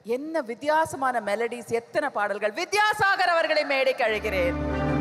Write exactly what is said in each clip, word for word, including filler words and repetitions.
என்ன வித்தியாசமான மெலடிஸ், எத்தனை பாடல்கள். வித்யாசாகர் அவர்களை மேடைக்கு அழைக்கிறேன்.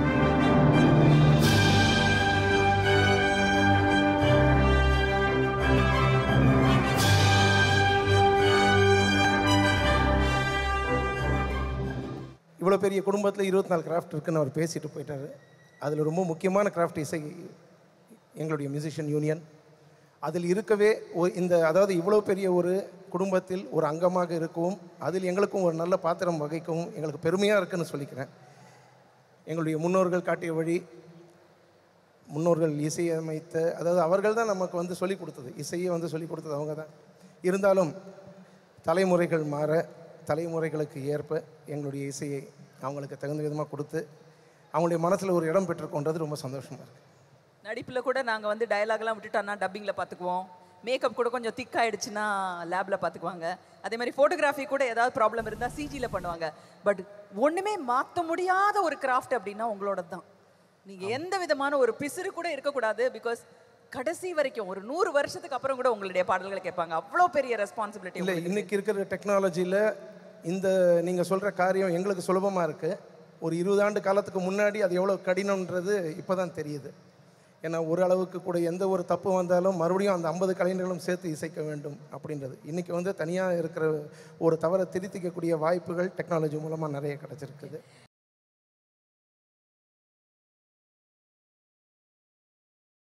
இவ்வளோ பெரிய குடும்பத்தில் இருபத்தி நாலு கிராஃப்ட் இருக்குன்னு அவர் பேசிட்டு போயிட்டார். அதில் ரொம்ப முக்கியமான கிராஃப்ட் இசை எங்களுடைய மியூசிஷியன் யூனியன். அதில் இருக்கவே இந்த அதாவது இவ்வளோ பெரிய ஒரு குடும்பத்தில் ஒரு அங்கமாக இருக்கவும் அதில் எங்களுக்கும் ஒரு நல்ல பாத்திரம் வகிக்கவும் எங்களுக்கு பெருமையாக இருக்குன்னு சொல்லிக்கிறேன். எங்களுடைய முன்னோர்கள் காட்டிய வழி, முன்னோர்கள் இசையமைத்த, அதாவது அவர்கள் தான் நமக்கு வந்து சொல்லிக் கொடுத்தது, இசையை வந்து சொல்லிக் கொடுத்தது அவங்க தான். இருந்தாலும் தலைமுறைகள் மாற, தலைமுறைகளுக்கு ஏற்ப எங்களுடைய இசையை அவங்களுக்கு தகுந்த விதமாக கொடுத்து அவங்களுடைய மனசில் ஒரு இடம் பெற்றுக்கொண்டது ரொம்ப சந்தோஷமாக இருக்குது. நடிப்பில் கூட நாங்கள் வந்து டயலாக்லாம் விட்டுட்டோன்னா டப்பிங்கில் பார்த்துக்குவோம். மேக்கப் கூட கொஞ்சம் திக் ஆகிடுச்சுன்னா லேபில் பார்த்துக்குவாங்க. அதே மாதிரி ஃபோட்டோகிராஃபி கூட ஏதாவது ப்ராப்ளம் இருந்தால் சிஜியில் பண்ணுவாங்க. பட் ஒன்றுமே மாற்ற முடியாத ஒரு கிராஃப்ட் அப்படின்னா உங்களோட தான். நீங்கள் எந்த விதமான ஒரு பிசுறு கூட இருக்கக்கூடாது. பிகாஸ் கடைசி வரைக்கும் ஒரு நூறு வருஷத்துக்கு அப்புறம் கூட உங்களுடைய பாடல்களை கேட்பாங்க. அவ்வளோ பெரிய ரெஸ்பான்சிபிலிட்டி. இல்லை, இன்றைக்கி இருக்கிற டெக்னாலஜியில் இந்த நீங்கள் சொல்கிற காரியம் எங்களுக்கு சுலபமாக இருக்குது. ஒரு இருபது ஆண்டு காலத்துக்கு முன்னாடி அது எவ்வளோ கடினம்ன்றது இப்போ தான் தெரியுது. ஏன்னா ஒரு அளவுக்கு கூட எந்த ஒரு தப்பு வந்தாலும் மறுபடியும் அந்த ஐம்பது கலைஞர்களும் சேர்த்து இசைக்க வேண்டும் அப்படின்றது. இன்றைக்கி வந்து தனியாக இருக்கிற ஒரு தவறை திருத்திக்கக்கூடிய வாய்ப்புகள் டெக்னாலஜி மூலமாக நிறைய கிடச்சிருக்குது.